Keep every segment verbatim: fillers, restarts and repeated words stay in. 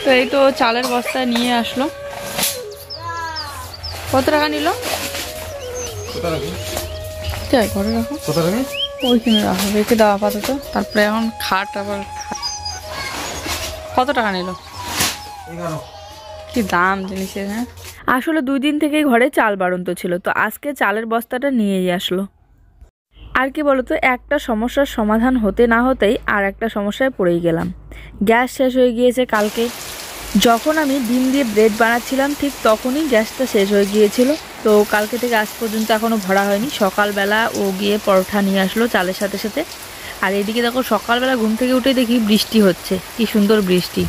তো এই তো চালের বস্তা নিয়ে আসলো। কত টাকা নিল? ঘরে রাখো, ওইখানে রাখো, রেখে দেওয়া আপাতত। তারপরে এখন খাট আবার কত টাকা নিল? কি দাম জিনিসের। হ্যাঁ, আসলে দুই দিন থেকেই ঘরে চাল বাড়ন্ত ছিল, তো আজকে চালের বস্তাটা নিয়েই আসলো। আর কি বলতো, একটা সমস্যার সমাধান হতে না হতেই আর একটা সমস্যায় পড়েই গেলাম। গ্যাস শেষ হয়ে গিয়েছে কালকে। যখন আমি ডিম দিয়ে ব্রেড বানাচ্ছিলাম ঠিক তখনই গ্যাসটা শেষ হয়ে গিয়েছিল। তো কালকে থেকে আজ পর্যন্ত এখনও ভরা হয়নি। সকালবেলা ও গিয়ে পরোটা নিয়ে আসলো চালের সাথে সাথে। আর এদিকে দেখো সকালবেলা ঘুম থেকে উঠে দেখি বৃষ্টি হচ্ছে, কি সুন্দর বৃষ্টি।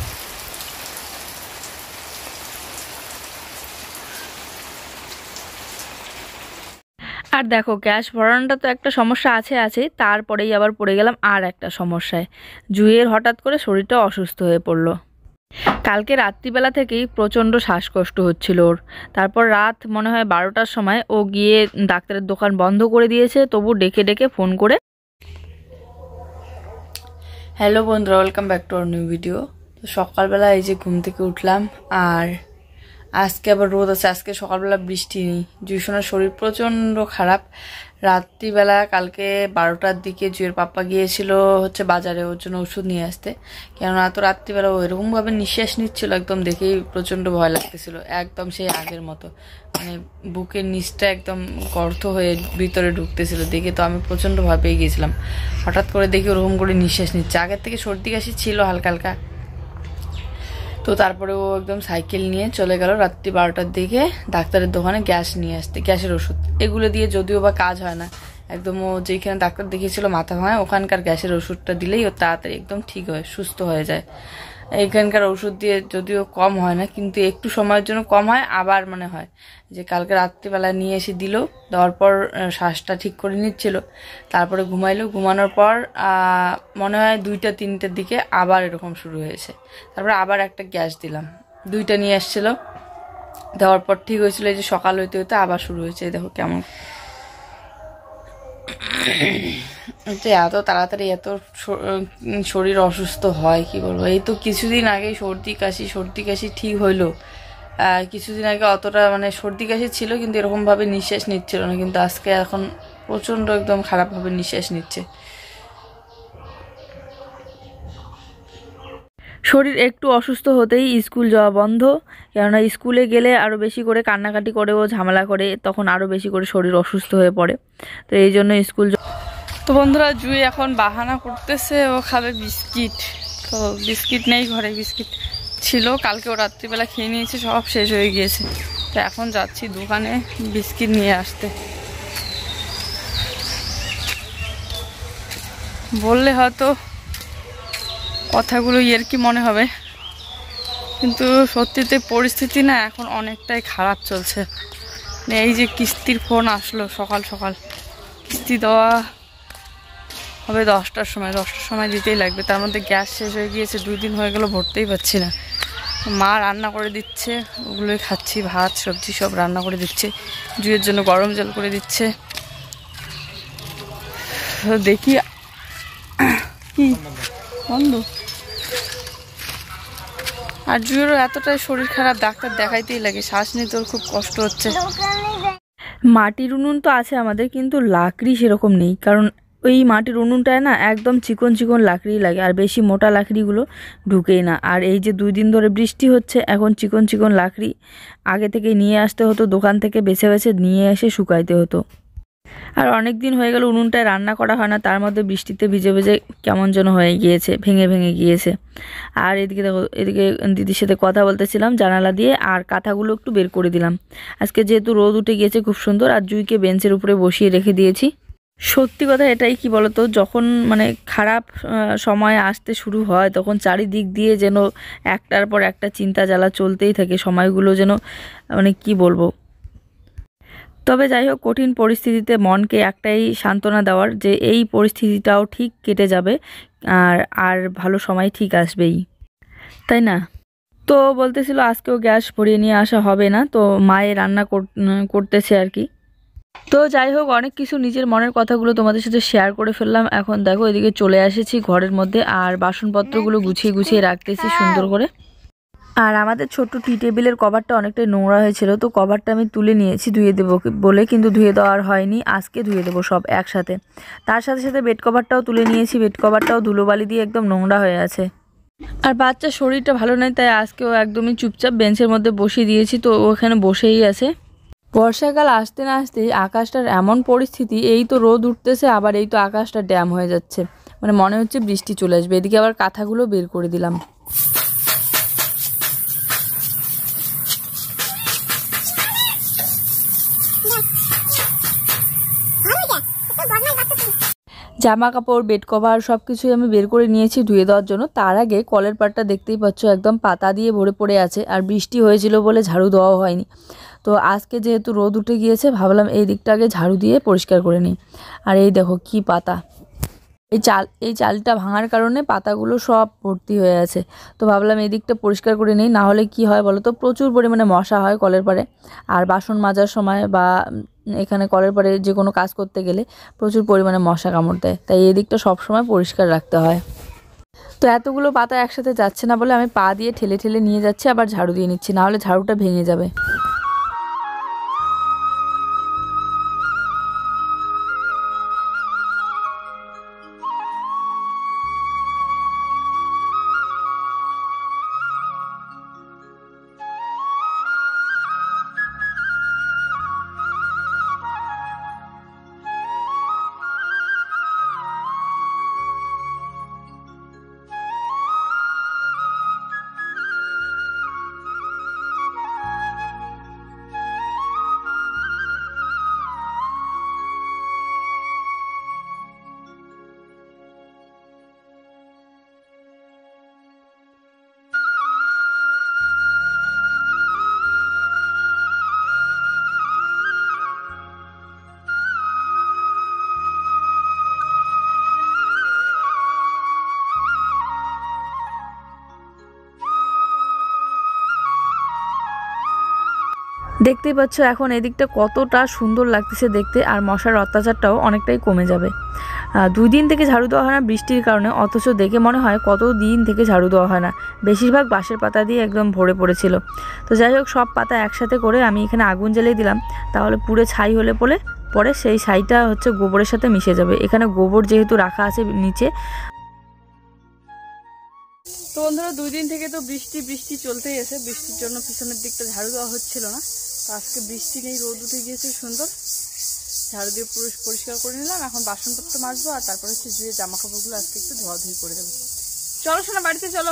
আর দেখো গ্যাস ভরানোটা তো একটা সমস্যা আছে আছে তারপরেই আবার পড়ে গেলাম আর একটা সমস্যায়। জুঁইয়ের হঠাৎ করে শরীরটা অসুস্থ হয়ে পড়লো। কালকে রাত্রিবেলা থেকেই প্রচণ্ড শ্বাসকষ্ট হচ্ছিল ওর। তারপর রাত মনে হয় বারোটার সময় ও গিয়ে ডাক্তারের দোকান বন্ধ করে দিয়েছে, তবু ডেকে ডেকে ফোন করে। হ্যালো বন্ধুরা, welcome back to our new video. তো সকালবেলা এই যে ঘুম থেকে উঠলাম, আর আজকে আবার রোদ আছে। আজকে সকালবেলা বৃষ্টি নেই। জুইসোনার শরীর প্রচণ্ড খারাপ। রাত্রিবেলা কালকে বারোটার দিকে জুয়ের পাপ্পা গিয়েছিল হচ্ছে বাজারে ওর জন্য ওষুধ নিয়ে আসতে। কেননা এত রাত্রিবেলা ও এরকমভাবে নিঃশ্বাস নিচ্ছিল, একদম দেখেই প্রচণ্ড ভয় লাগতেছিল। একদম সেই আগের মতো, মানে বুকের নিচটা একদম গর্ত হয়ে ভিতরে ঢুকতেছিল। দেখে তো আমি প্রচণ্ড ভয় পেয়ে গিয়েছিলাম। হঠাৎ করে দেখি ওরকম করে নিঃশ্বাস নিচ্ছে। আগের থেকে সর্দি কাশি ছিল হালকা হালকা। তো তারপরে ও একদম সাইকেল নিয়ে চলে গেল রাত্রি বারোটার দিকে ডাক্তারের দোকানে গ্যাস নিয়ে আসতে, গ্যাসের ওষুধ। এগুলো দিয়ে যদিও বা কাজ হয় না, একদম ও যেখানে ডাক্তার দেখিয়েছিল মাথা ভাঙায় ওখানকার গ্যাসের ওষুধটা দিলেই ও তাড়াতাড়ি একদম ঠিক হয়, সুস্থ হয়ে যায়। এইখানকার ওষুধ দিয়ে যদিও কম হয় না, কিন্তু একটু সময়ের জন্য কম হয়, আবার মনে হয় যে কালকে রাত্রিবেলা নিয়ে এসে দিল, দেওয়ার পর শ্বাসটা ঠিক করে নিচ্ছিল। তারপরে ঘুমাইলো, ঘুমানোর পর মনে হয় দুইটা তিনটের দিকে আবার এরকম শুরু হয়েছে। তারপরে আবার একটা গ্যাস দিলাম, দুইটা নিয়ে আসছিল, দেওয়ার পর ঠিক হয়েছিল। এই যে সকাল হইতে হইতে আবার শুরু হয়েছে। দেখো কেমন এত তাড়াতাড়ি এত শরীর অসুস্থ হয়, কি বলবো। এই তো কিছুদিন আগে সর্দি কাশি সর্দি কাশি ঠিক হইলো। কিছুদিন আগে অতটা মানে সর্দি কাশি ছিল, কিন্তু এরকমভাবে নিঃশ্বাস নিচ্ছিল না। কিন্তু আজকে এখন প্রচণ্ড একদম খারাপভাবে নিঃশ্বাস নিচ্ছে। শরীর একটু অসুস্থ হতেই স্কুল যাওয়া বন্ধ। কেননা স্কুলে গেলে আরও বেশি করে কান্নাকাটি করে, ও ঝামেলা করে, তখন আরও বেশি করে শরীর অসুস্থ হয়ে পড়ে। তো এই জন্য স্কুল। তো বন্ধুরা, জুই এখন বাহানা করতেছে ও খাবে বিস্কিট। তো বিস্কিট নেই ঘরে, বিস্কিট ছিল কালকে ও রাত্রিবেলা খেয়ে নিয়েছে, সব শেষ হয়ে গিয়েছে। তো এখন যাচ্ছি দোকানে বিস্কিট নিয়ে আসতে। বললে হয়তো কথাগুলো ইয়ের কি মনে হবে, কিন্তু সত্যিতে পরিস্থিতি না এখন অনেকটাই খারাপ চলছে। এই যে কিস্তির ফোন আসলো সকাল সকাল, কিস্তি দেওয়া হবে দশটার সময়, দশটার সময় দিতেই লাগবে। তার মধ্যে গ্যাস শেষ হয়ে গিয়েছে, দুই দিন হয়ে গেল ভরতেই পারছি না। মা রান্না করে দিচ্ছে, ওগুলোই খাচ্ছি, ভাত সবজি সব রান্না করে দিচ্ছে। জুয়ের জন্য গরম জল করে দিচ্ছে। দেখি কি বন্ধ। আর জুয়েরও এতটাই শরীর খারাপ, ডাক্তার দেখাইতেই লাগে, শ্বাস নিতে ওর খুব কষ্ট হচ্ছে। মাটির উনুন তো আছে আমাদের, কিন্তু লাকড়ি সেরকম নেই। কারণ ওই মাটির উনুনটায় না একদম চিকন চিকন লাকড়ি লাগে, আর বেশি মোটা লাকড়িগুলো ঢুকেই না। আর এই যে দুই দিন ধরে বৃষ্টি হচ্ছে, এখন চিকন চিকন লাকড়ি আগে থেকে নিয়ে আসতে হতো দোকান থেকে, বেছে বেছে নিয়ে এসে শুকাইতে হতো। আর অনেক দিন হয়ে গেল উনুনটায় রান্না করা হয় না, তার মধ্যে বৃষ্টিতে ভিজে ভিজে কেমন যেন হয়ে গিয়েছে, ভেঙে ভেঙে গিয়েছে। আর এদিকে দেখো, এদিকে দিদির সাথে কথা বলতেছিলাম জানালা দিয়ে, আর কাঁথাগুলো একটু বের করে দিলাম। আজকে যেহেতু রোদ উঠে গিয়েছে খুব সুন্দর, আর জুইকে বেঞ্চের উপরে বসিয়ে রেখে দিয়েছি। সত্যি কথা এটাই, কি বলতো, যখন মানে খারাপ সময় আসতে শুরু হয় তখন চারিদিক দিয়ে যেন একটার পর একটা চিন্তা জ্বালা চলতেই থাকে, সময়গুলো যেন মানে কি বলবো। তবে যাই হোক, কঠিন পরিস্থিতিতে মনকে একটাই সান্ত্বনা দেওয়ার, যে এই পরিস্থিতিটাও ঠিক কেটে যাবে, আর আর ভালো সময় ঠিক আসবেই, তাই না? তো বলতেছিল আজকেও গ্যাস ভরিয়ে নিয়ে আসা হবে না, তো মায়ে রান্না করতেছে আর কি। তো যাই হোক, অনেক কিছু নিজের মনের কথাগুলো তোমাদের সাথে শেয়ার করে ফেললাম। এখন দেখো এদিকে চলে এসেছি ঘরের মধ্যে, আর বাসনপত্রগুলো গুছিয়ে গুছিয়ে রাখতেছি সুন্দর করে। আর আমাদের ছোট্ট টি টেবিলের কভারটা অনেকটাই নোংরা হয়েছিল, তো কভারটা আমি তুলে নিয়েছি ধুয়ে দেবো বলে, কিন্তু ধুয়ে দেওয়ার হয়নি। আজকে ধুয়ে দেবো সব একসাথে। তার সাথে সাথে বেড কভারটাও তুলে নিয়েছি, বেড কভারটাও ধুলোবালি দিয়ে একদম নোংরা হয়ে আছে। আর বাচ্চার শরীরটা ভালো নেই, তাই আজকেও একদমই চুপচাপ বেঞ্চের মধ্যে বসিয়ে দিয়েছি, তো ওখানে বসেই আছে। বর্ষাকাল আসতে না আসতেই আকাশটার এমন পরিস্থিতি, এই তো রোদ উঠতেছে, আবার এই তো আকাশটা ড্যাম হয়ে যাচ্ছে, মানে মনে হচ্ছে বৃষ্টি চলে আসবে। এদিকে আবার কাঁথাগুলো বের করে দিলাম। জামা কাপড়, বেড কভার সব কিছুই আমি বের করে নিয়েছি ধুয়ে দেওয়ার জন্য। তার আগে কলের পাড়টা দেখতেই পাচ্ছ একদম পাতা দিয়ে ভরে পড়ে আছে, আর বৃষ্টি হয়েছিল বলে ঝাড়ু দেওয়াও হয়নি। তো আজকে যেহেতু রোদ উঠে গিয়েছে, ভাবলাম এই দিকটা আগে ঝাড়ু দিয়ে পরিষ্কার করে নিই। আর এই দেখো কি পাতা, এই চাল এই চালটা ভাঙার কারণে পাতাগুলো সব ভর্তি হয়ে আছে। তো ভাবলাম এই দিকটা পরিষ্কার করে নিই, না হলে কি হয় বলো তো, প্রচুর পরিমাণে মশা হয় কলের পাড়ে। আর বাসন মাজার সময় বা এখানে কলের পাড়ে যে কোনো কাজ করতে গেলে প্রচুর পরিমাণে মশা কামড় দেয়, তাই এই দিকটা সবসময় পরিষ্কার রাখতে হয়। তো এতগুলো পাতা একসাথে যাচ্ছে না বলে আমি পা দিয়ে ঠেলে ঠেলে নিয়ে যাচ্ছি, আবার ঝাড়ু দিয়ে নিচ্ছি, না হলে ঝাড়ুটা ভেঙে যাবে। দেখতেই পাচ্ছ এখন এদিকটা কতটা সুন্দর লাগতেছে দেখতে, আর মশার অত্যাচারটাও অনেকটাই কমে যাবে। দুই দিন থেকে ঝাড়ু দেওয়া হয় না বৃষ্টির কারণে, অথচ দেখে মনে হয় কত দিন থেকে ঝাড়ু দেওয়া হয় না। বেশিরভাগ বাঁশের পাতা দিয়ে একদম ভরে পড়েছিল। তো যাই হোক, সব পাতা একসাথে করে আমি এখানে আগুন জ্বালিয়ে দিলাম, তাহলে পুড়ে ছাই হলে পরে পরে সেই ছাইটা হচ্ছে গোবরের সাথে মিশে যাবে। এখানে গোবর যেহেতু রাখা আছে নিচে। তো বন্ধুরা, দুই দিন থেকে তো বৃষ্টি বৃষ্টি চলতেই আছে, বৃষ্টির জন্য পিছনের দিকটা ঝাড়ু দেওয়া হচ্ছিল না। তো আজকে বৃষ্টি নেই, রোদ উঠে গিয়েছে সুন্দর, ঝাড়ু দিয়ে পুরো পরিষ্কার করে নিলাম। এখন বাসনপত্র মাজবো, আর তারপরে হচ্ছে ধুয়ে জামা কাপড়গুলো আজকে একটু ধোয়াধুয়ি করে দেবো। চলো শোনা, বাড়িতে চলো।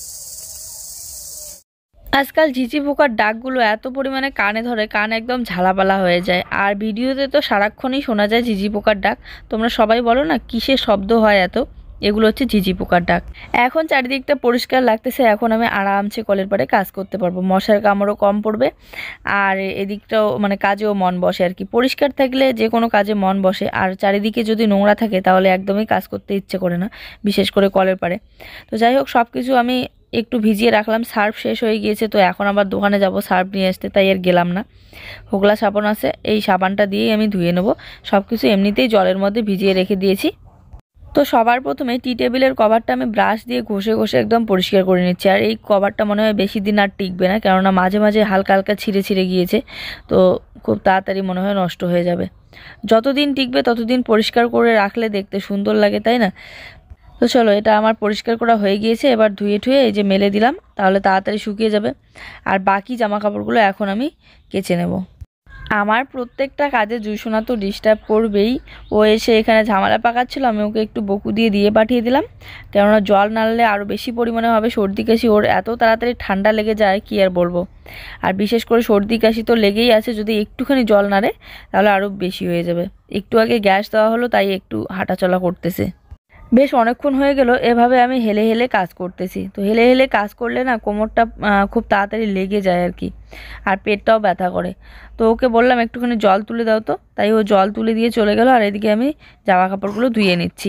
আজকাল ঝিঝি পোকার ডাকগুলো এত পরিমাণে কানে ধরে, কান একদম ঝালাপালা হয়ে যায়। আর ভিডিওতে তো সারাক্ষণই শোনা যায় ঝিঝি পোকার ডাক। তোমরা সবাই বলো না কিসের শব্দ হয় এত, এগুলো হচ্ছে ঝিঝি পোকার ডাক। এখন চারিদিকটা পরিষ্কার লাগতেছে, এখন আমি আরামসে কলের পাড়ে কাজ করতে পারবো, মশার কামড়ও কম পড়বে, আর এদিকটাও মানে কাজেও মন বসে আর কি। পরিষ্কার থাকলে যে কোনো কাজে মন বসে, আর চারিদিকে যদি নোংরা থাকে তাহলে একদমই কাজ করতে ইচ্ছে করে না, বিশেষ করে কলের পাড়ে। তো যাই হোক, সব কিছু আমি একটু ভিজিয়ে রাখলাম, সার্ফ শেষ হয়ে গিয়েছে, তো এখন আবার দোকানে যাব সার্ফ নিয়ে আসতে, তাই আর গেলাম না। হোগলা সাবান আছে, এই সাবানটা দিয়েই আমি ধুয়ে নেব। সব কিছু এমনিতেই জলের মধ্যে ভিজিয়ে রেখে দিয়েছি। তো সবার প্রথমে টি টেবিলের কভারটা আমি ব্রাশ দিয়ে ঘষে ঘষে একদম পরিষ্কার করে নিচ্ছি। আর এই কভারটা মনে হয় বেশি দিন আর টিকবে না, কেননা মাঝে মাঝে হালকা হালকা ছিঁড়ে ছিঁড়ে গিয়েছে, তো খুব তাড়াতাড়ি মনে হয় নষ্ট হয়ে যাবে। যতদিন টিকবে ততদিন পরিষ্কার করে রাখলে দেখতে সুন্দর লাগে, তাই না? তো চলো, এটা আমার পরিষ্কার করা হয়ে গিয়েছে, এবার ধুয়ে ঠুয়ে এই যে মেলে দিলাম, তাহলে তাড়াতাড়ি শুকিয়ে যাবে। আর বাকি জামা কাপড়গুলো এখন আমি কেচে নেব। আমার প্রত্যেকটা কাজে জুইসোনা তো ডিস্টার্ব করবেই। ও এসে এখানে ঝামেলা পাকাচ্ছিল, আমি ওকে একটু বকু দিয়ে দিয়ে পাঠিয়ে দিলাম, কেননা জল নাড়লে আরও বেশি পরিমাণে হবে সর্দি কাশি। ওর এত তাড়াতাড়ি ঠান্ডা লেগে যায় কি আর বলবো। আর বিশেষ করে সর্দি কাশি তো লেগেই আছে, যদি একটুখানি জল নাড়ে তাহলে আরও বেশি হয়ে যাবে। একটু আগে গ্যাস দেওয়া হলো, তাই একটু হাঁটাচলা করতেছে। বেশ অনেকক্ষণ হয়ে গেল এভাবে আমি হেলে হেলে কাজ করতেছি। তো হেলে হেলে কাজ করলে না কোমরটা খুব তাড়াতাড়ি লেগে যায় আর কি, আর পেটটাও ব্যথা করে। তো ওকে বললাম একটুখানি জল তুলে দাও, তো তাই ও জল তুলে দিয়ে চলে গেল, আর এদিকে আমি জামা কাপড়গুলো ধুয়ে নিচ্ছি।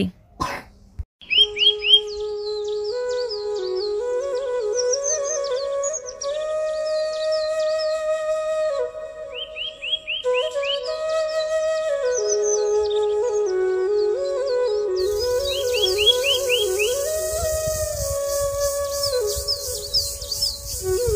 Mm-hmm.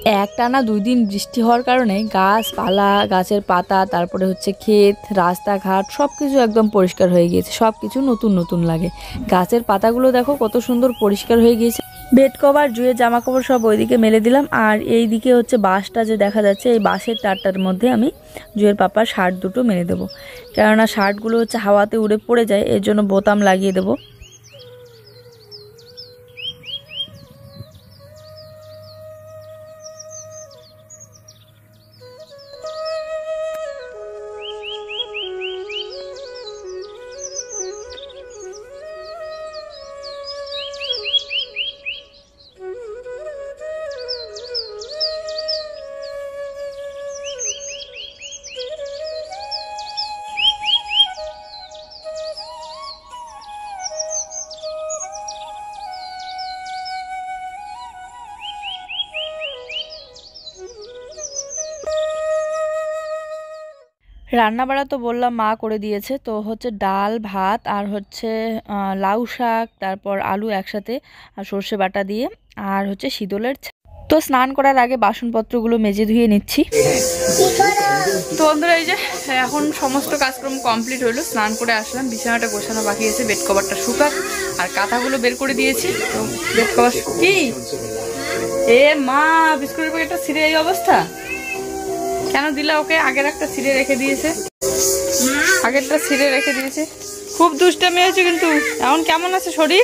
একটানা দুই দিন বৃষ্টি হওয়ার কারণে গাছপালা, গাছের পাতা, তারপরে হচ্ছে ক্ষেত, রাস্তাঘাট সব কিছু একদম পরিষ্কার হয়ে গিয়েছে। সব কিছু নতুন নতুন লাগে। গাছের পাতাগুলো দেখো কত সুন্দর পরিষ্কার হয়ে গিয়েছে। বেড কভার, জুয়ের জামা কাপড় সব ওইদিকে মেলে দিলাম। আর এই দিকে হচ্ছে বাঁশটা যে দেখা যাচ্ছে, এই বাঁশের তারটার মধ্যে আমি জুয়ের পাপার শার্ট দুটো মেলে দেবো, কেননা শার্টগুলো হচ্ছে হাওয়াতে উড়ে পড়ে যায়, এর জন্য বোতাম লাগিয়ে দেবো। রান্না বাড়া তো বললাম মা করে দিয়েছে। তো হচ্ছে ডাল, ভাত আর হচ্ছে লাউ শাক, তারপর আলু একসাথে আর সর্ষে বাটা দিয়ে, আর হচ্ছে শীতলের। তো স্নান করার আগে বাসনপত্রগুলো মেজে ধুয়ে নিচ্ছি। তো বন্ধুরা এই যে এখন সমস্ত কাজকর্ম কমপ্লিট হলো, স্নান করে আসলাম, বিছানাটা গোছানো বাকি আছে, বেড কভারটা শুকাক আর কাঁথাগুলো বের করে দিয়েছি। তো বেড কভার কি এ মা বিস্কুটের প্যাকেটটা ছিঁড়ে এই অবস্থা কেন দিলা ওকে? আগের একটা ছিঁড়ে রেখে দিয়েছে, আগেরটা ছিঁড়ে রেখে দিয়েছে। খুব দুষ্টামি হয়েছে কিন্তু। এখন কেমন আছে শরীর?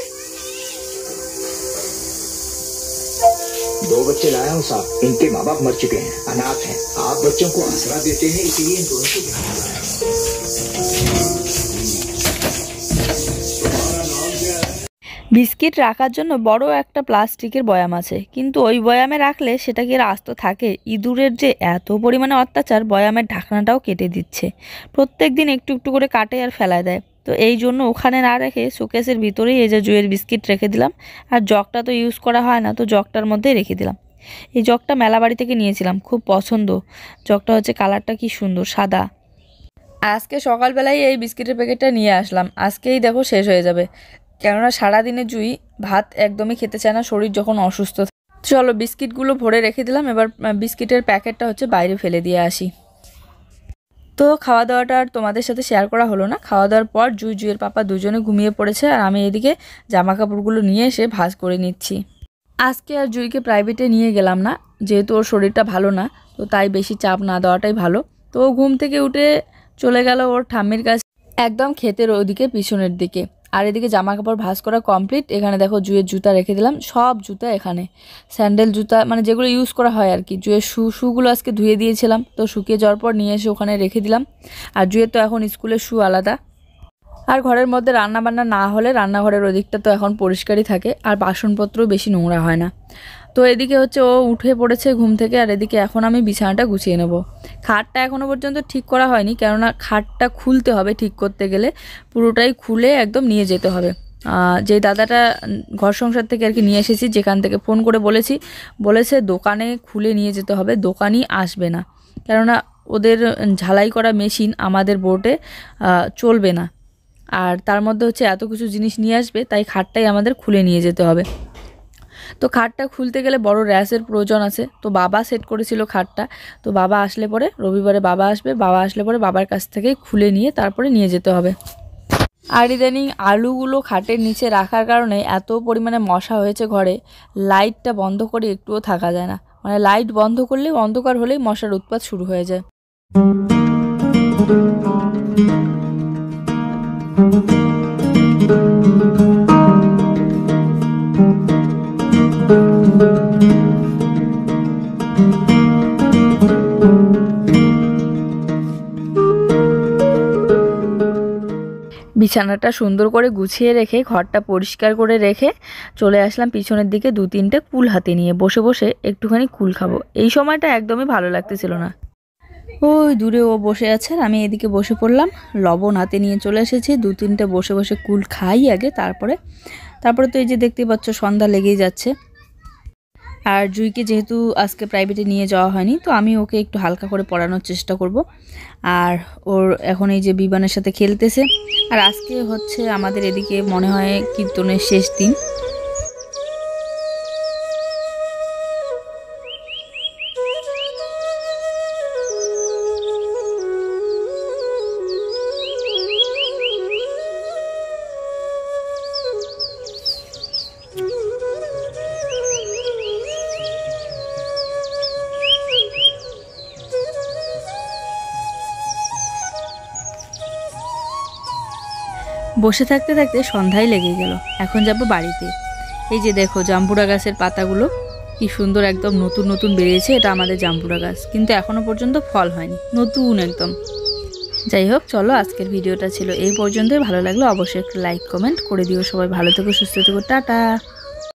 दो बच्चे लाया हूँ साहब, इनके माँ बाप मर चुके हैं, अनाथ हैं। आप बच्चों को आसरा देते हैं, इसीलिए इन दोनों को বিস্কিট রাখার জন্য বড় একটা প্লাস্টিকের বয়াম আছে, কিন্তু ওই বয়ামে রাখলে সেটা কি আর আস্ত থাকে? ইঁদুরের যে এত পরিমাণে অত্যাচার, বয়ামের ঢাকনাটাও কেটে দিচ্ছে। প্রত্যেক দিন একটু একটু করে কাটে আর ফেলায় দেয়। তো এই জন্য ওখানে না রেখে শোকেসের ভিতরেই এই যে জুয়ের বিস্কিট রেখে দিলাম। আর জগটা তো ইউজ করা হয় না, তো জগটার মধ্যেই রেখে দিলাম। এই জগটা মেলাবাড়ি থেকে নিয়েছিলাম, খুব পছন্দ। জগটা হচ্ছে কালারটা কি সুন্দর, সাদা। আজকে সকালবেলায় এই বিস্কিটের প্যাকেটটা নিয়ে আসলাম, আজকেই দেখো শেষ হয়ে যাবে, কেননা সারাদিনে জুই ভাত একদমই খেতে চায় না, শরীর যখন অসুস্থ। চলো বিস্কিটগুলো ভরে রেখে দিলাম, এবার বিস্কিটের প্যাকেটটা হচ্ছে বাইরে ফেলে দিয়ে আসি। তো খাওয়া দাওয়াটা আর তোমাদের সাথে শেয়ার করা হলো না। খাওয়া দাওয়ার পর জুই, জুইয়ের পাপা দুজনে ঘুমিয়ে পড়েছে, আর আমি এদিকে জামা কাপড়গুলো নিয়ে এসে ভাঁজ করে নিচ্ছি। আজকে আর জুইকে প্রাইভেটে নিয়ে গেলাম না, যেহেতু ওর শরীরটা ভালো না, তো তাই বেশি চাপ না দেওয়াটাই ভালো। তো ও ঘুম থেকে উঠে চলে গেল ওর ঠাম্মির কাছে, একদম ক্ষেতের ওদিকে পিছনের দিকে। আর এদিকে জামা কাপড় ভাঁজ করা কমপ্লিট। এখানে দেখো জুয়ের জুতা রেখে দিলাম, সব জুতা এখানে, স্যান্ডেল জুতা মানে যেগুলো ইউজ করা হয় আর কি। জুয়ের শু শুগুলো আজকে ধুয়ে দিয়েছিলাম, তো শুকিয়ে যাওয়ার পর নিয়ে এসে ওখানে রেখে দিলাম। আর জুয়ের তো এখন স্কুলের শু আলাদা। আর ঘরের মধ্যে রান্না বান্না না হলে রান্নাঘরের ওদিকটা তো এখন পরিষ্কারই থাকে, আর বাসনপত্রও বেশি নোংরা হয় না। তো এদিকে হচ্ছে ও উঠে পড়েছে ঘুম থেকে, আর এদিকে এখন আমি বিছানাটা গুছিয়ে নেব। খাটটা এখনও পর্যন্ত ঠিক করা হয়নি, কেননা খাটটা খুলতে হবে, ঠিক করতে গেলে পুরোটাই খুলে একদম নিয়ে যেতে হবে। যে দাদাটা ঘর সংসার থেকে আর কি নিয়ে এসেছি, যেখান থেকে ফোন করে বলেছি, বলেছে দোকানে খুলে নিয়ে যেতে হবে, দোকানই আসবে না, কেননা ওদের ঝালাই করা মেশিন আমাদের বোর্ডে চলবে না। আর তার মধ্যে হচ্ছে এত কিছু জিনিস নিয়ে আসবে, তাই খাটটাই আমাদের খুলে নিয়ে যেতে হবে। তো খাটটা খুলতে গেলে বড় র্যাসের প্রয়োজন আছে, তো বাবা সেট করেছিল খাটটা। তো বাবা আসলে পরে, রবিবারে বাবা আসবে, বাবা আসলে পরে বাবার কাছ থেকেই খুলে নিয়ে তারপরে নিয়ে যেতে হবে। আর ইদানিং আলুগুলো খাটের নিচে রাখার কারণে এত পরিমাণে মশা হয়েছে ঘরে, লাইটটা বন্ধ করে একটুও থাকা যায় না, মানে লাইট বন্ধ করলেই, অন্ধকার হলেই মশার উৎপাত শুরু হয়ে যায়। বিছানাটা সুন্দর করে গুছিয়ে রেখে, ঘরটা পরিষ্কার করে রেখে চলে আসলাম পিছনের দিকে, দু তিনটে কুল হাতে নিয়ে বসে বসে একটুখানি কুল খাবো। এই সময়টা একদমই ভালো লাগতেছিল না। ওই দূরে ও বসে আছে, আর আমি এদিকে বসে পড়লাম, লবণ হাতে নিয়ে চলে এসেছি। দু তিনটে বসে বসে কুল খাই আগে, তারপরে তারপরে তো এই যে দেখতে পাচ্ছ সন্ধ্যা লেগেই যাচ্ছে। আর জুইকে যেহেতু আজকে প্রাইভেটে নিয়ে যাওয়া হয়নি, তো আমি ওকে একটু হালকা করে পড়ানোর চেষ্টা করব। আর ওর এখন এই যে বিমানের সাথে খেলতেছে। আর আজকে হচ্ছে আমাদের এদিকে মনে হয় কীর্তনের শেষ দিন। বসে থাকতে থাকতে সন্ধ্যায় লেগে গেল। এখন যাব বাড়িতে। এই যে দেখো জাম্বুরা গাছের পাতাগুলো কি সুন্দর একদম নতুন নতুন বেরিয়েছে। এটা আমাদের জাম্বুরা গাছ, কিন্তু এখনো পর্যন্ত ফল হয়নি, নতুন একদম। যাই হোক, চলো আজকের ভিডিওটা ছিল এই পর্যন্তই। ভালো লাগলে অবশ্যই একটা লাইক কমেন্ট করে দিও। সবাই ভালো থেকো, সুস্থ থেকো, টাটা।